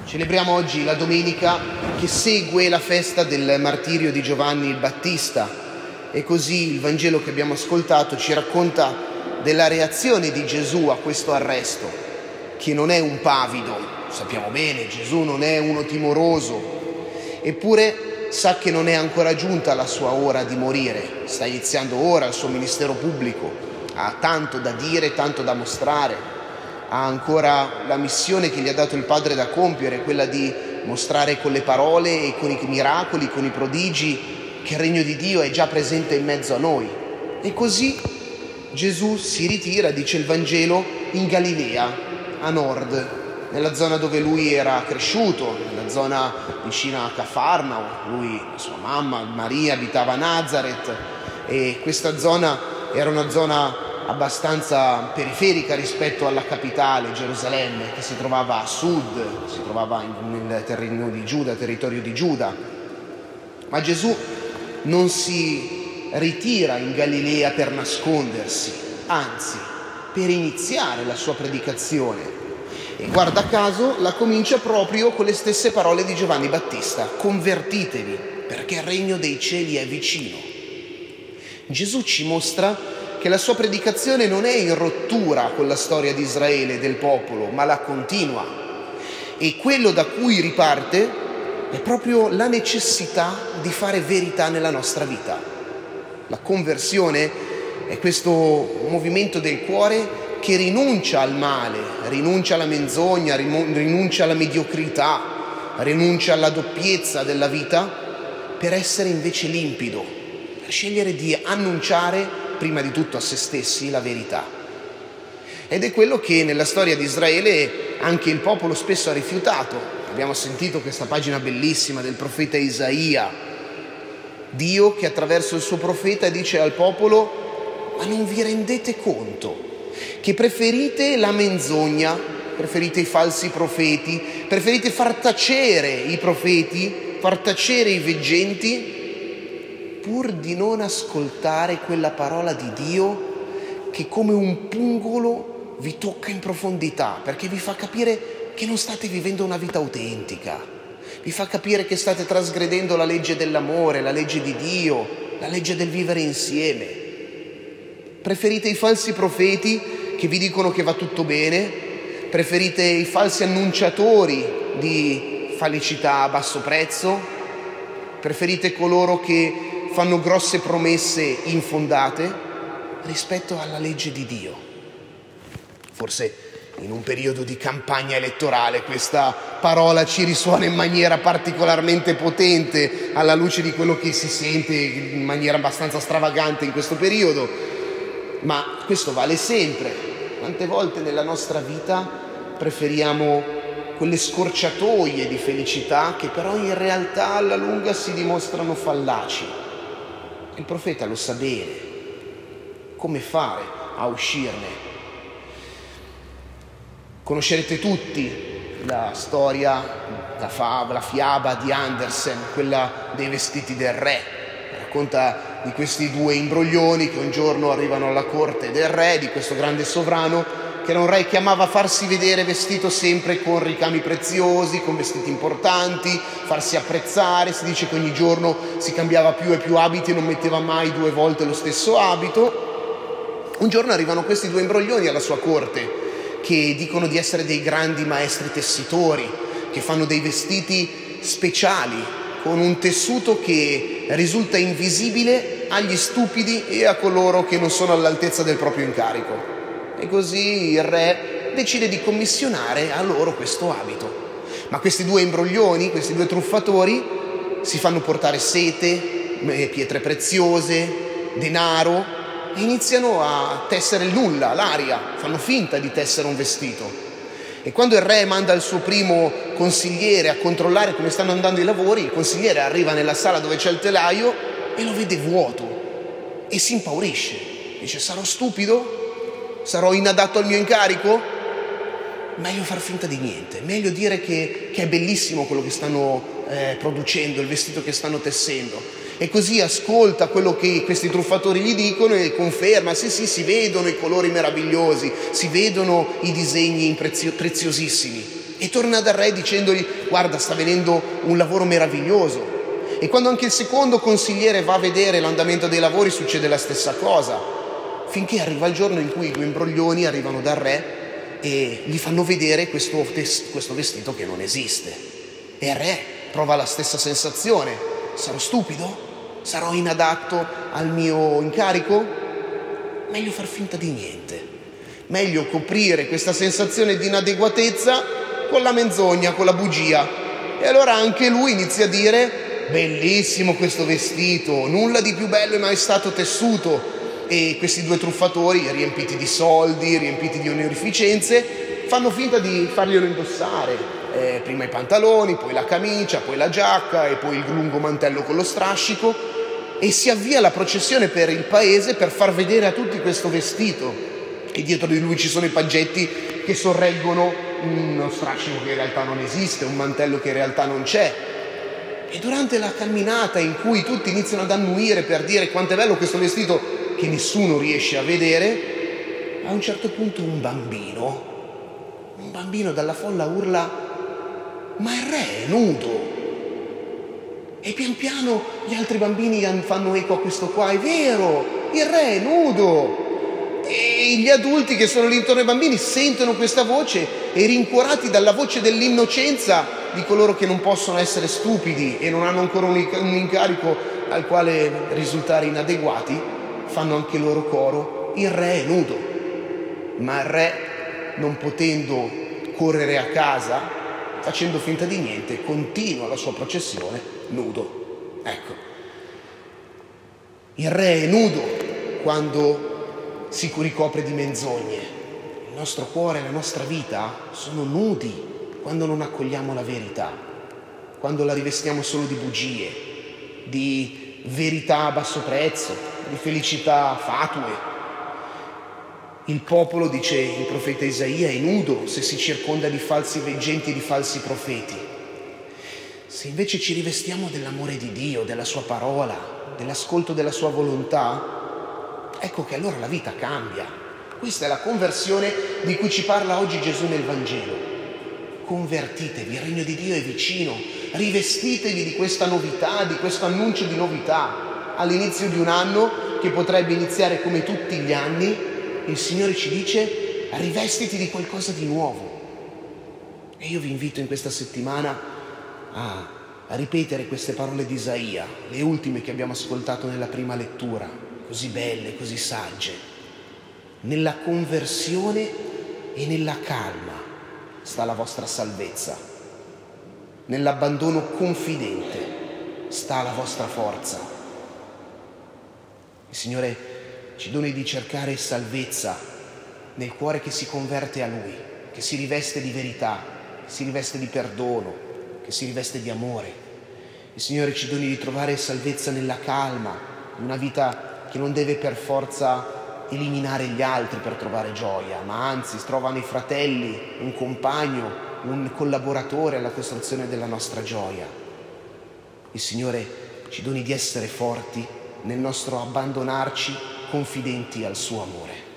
Celebriamo oggi la domenica che segue la festa del martirio di Giovanni il Battista e così il Vangelo che abbiamo ascoltato ci racconta della reazione di Gesù a questo arresto, che non è un pavido, sappiamo bene, Gesù non è uno timoroso, eppure sa che non è ancora giunta la sua ora di morire, sta iniziando ora il suo ministero pubblico, ha tanto da dire, tanto da mostrare. Ha ancora la missione che gli ha dato il Padre da compiere, quella di mostrare con le parole e con i miracoli, con i prodigi, che il regno di Dio è già presente in mezzo a noi. E così Gesù si ritira, dice il Vangelo, in Galilea, a nord, nella zona dove lui era cresciuto, nella zona vicina a Cafarnao. Lui, la sua mamma, Maria, abitava a Nazareth e questa zona era una zona abbastanza periferica rispetto alla capitale, Gerusalemme, che si trovava a sud, si trovava nel territorio di Giuda. Ma Gesù non si ritira in Galilea per nascondersi, anzi, per iniziare la sua predicazione. E guarda caso la comincia proprio con le stesse parole di Giovanni Battista: convertitevi, perché il regno dei cieli è vicino. Gesù ci mostra che la sua predicazione non è in rottura con la storia di Israele e del popolo, ma la continua. E quello da cui riparte è proprio la necessità di fare verità nella nostra vita. La conversione è questo movimento del cuore che rinuncia al male, rinuncia alla menzogna, rinuncia alla mediocrità, rinuncia alla doppiezza della vita per essere invece limpido, per scegliere di annunciare prima di tutto a se stessi la verità. Ed è quello che nella storia di Israele anche il popolo spesso ha rifiutato. Abbiamo sentito questa pagina bellissima del profeta Isaia, Dio che attraverso il suo profeta dice al popolo: ma non vi rendete conto che preferite la menzogna, preferite i falsi profeti, preferite far tacere i profeti, far tacere i veggenti, pur di non ascoltare quella parola di Dio che come un pungolo vi tocca in profondità, perché vi fa capire che non state vivendo una vita autentica, vi fa capire che state trasgredendo la legge dell'amore, la legge di Dio, la legge del vivere insieme. Preferite i falsi profeti che vi dicono che va tutto bene, preferite i falsi annunciatori di felicità a basso prezzo, preferite coloro che fanno grosse promesse infondate rispetto alla legge di Dio. Forse in un periodo di campagna elettorale questa parola ci risuona in maniera particolarmente potente alla luce di quello che si sente in maniera abbastanza stravagante in questo periodo, ma questo vale sempre. Quante volte nella nostra vita preferiamo quelle scorciatoie di felicità che però in realtà alla lunga si dimostrano fallaci. Il profeta lo sa bene, come fare a uscirne. Conoscerete tutti la storia, la fiaba di Andersen, quella dei vestiti del re. Racconta di questi due imbroglioni che un giorno arrivano alla corte del re, di questo grande sovrano, che era un re che amava farsi vedere vestito sempre con ricami preziosi, con vestiti importanti, farsi apprezzare. Si dice che ogni giorno si cambiava più e più abiti e non metteva mai 2 volte lo stesso abito. Un giorno arrivano questi due imbroglioni alla sua corte che dicono di essere dei grandi maestri tessitori, che fanno dei vestiti speciali con un tessuto che risulta invisibile agli stupidi e a coloro che non sono all'altezza del proprio incarico. E così il re decide di commissionare a loro questo abito. Ma questi due imbroglioni, questi due truffatori, si fanno portare sete, pietre preziose, denaro e iniziano a tessere il nulla, l'aria, fanno finta di tessere un vestito. E quando il re manda il suo primo consigliere a controllare come stanno andando i lavori, il consigliere arriva nella sala dove c'è il telaio e lo vede vuoto e si impaurisce. Dice: sarò stupido? Sarò inadatto al mio incarico? Meglio far finta di niente, meglio dire che è bellissimo quello che stanno producendo, il vestito che stanno tessendo. E così ascolta quello che questi truffatori gli dicono e conferma: sì, si vedono i colori meravigliosi, si vedono i disegni preziosissimi. e torna dal re dicendogli: guarda, sta venendo un lavoro meraviglioso. E quando anche il secondo consigliere va a vedere l'andamento dei lavori succede la stessa cosa, finché arriva il giorno in cui i due imbroglioni arrivano dal re e gli fanno vedere questo vestito che non esiste. E il re prova la stessa sensazione: sarò stupido? Sarò inadatto al mio incarico? Meglio far finta di niente, meglio coprire questa sensazione di inadeguatezza con la menzogna, con la bugia. E allora anche lui inizia a dire: bellissimo questo vestito, nulla di più bello è mai stato tessuto. E questi due truffatori, riempiti di soldi, riempiti di onorificenze, fanno finta di farglielo indossare. Prima i pantaloni, poi la camicia, poi la giacca e poi il lungo mantello con lo strascico, e si avvia la processione per il paese per far vedere a tutti questo vestito. E dietro di lui ci sono i paggetti che sorreggono uno strascico che in realtà non esiste, un mantello che in realtà non c'è. E durante la camminata in cui tutti iniziano ad annuire per dire quanto è bello questo vestito che nessuno riesce a vedere, a un certo punto un bambino dalla folla urla: ma il re è nudo! E pian piano gli altri bambini fanno eco a questo qua: è vero, il re è nudo! E gli adulti che sono lì intorno ai bambini sentono questa voce e, rincuorati dalla voce dell'innocenza di coloro che non possono essere stupidi e non hanno ancora un incarico al quale risultare inadeguati, fanno anche loro coro: il re è nudo. Ma il re, non potendo correre a casa, facendo finta di niente, continua la sua processione nudo. Ecco, il re è nudo quando si ricopre di menzogne. Il nostro cuore e la nostra vita sono nudi quando non accogliamo la verità, quando la rivestiamo solo di bugie, di verità a basso prezzo, di felicità fatue. Il popolo, dice il profeta Isaia, è nudo se si circonda di falsi veggenti e di falsi profeti. Se invece ci rivestiamo dell'amore di Dio, della sua parola, dell'ascolto della sua volontà, ecco che allora la vita cambia. Questa è la conversione di cui ci parla oggi Gesù nel Vangelo. Convertitevi, il regno di Dio è vicino, rivestitevi di questa novità, di questo annuncio di novità. All'inizio di un anno, che potrebbe iniziare come tutti gli anni, il Signore ci dice: rivestiti di qualcosa di nuovo. E io vi invito in questa settimana a ripetere queste parole di Isaia, le ultime che abbiamo ascoltato nella prima lettura, così belle, così sagge. Nella conversione e nella calma sta la vostra salvezza. Nell'abbandono confidente sta la vostra forza. Il Signore ci doni di cercare salvezza nel cuore che si converte a Lui, che si riveste di verità, che si riveste di perdono, che si riveste di amore. Il Signore ci doni di trovare salvezza nella calma, una vita che non deve per forza eliminare gli altri per trovare gioia, ma anzi trova nei fratelli un compagno, un collaboratore alla costruzione della nostra gioia. Il Signore ci doni di essere forti nel nostro abbandonarci confidenti al suo amore.